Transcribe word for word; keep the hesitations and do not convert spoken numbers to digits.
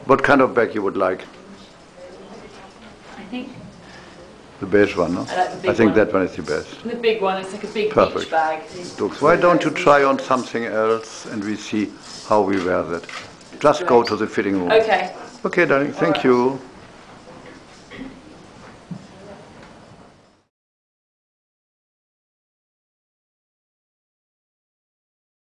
What kind of bag you would like? I think the beige one, no? I like the big I think one. that one is the best. The big one, it's like a big Perfect. beach bag. Looks, why don't you try on something else and we see how we wear that? Just go to the fitting room. Okay. Okay, darling, thank right. you.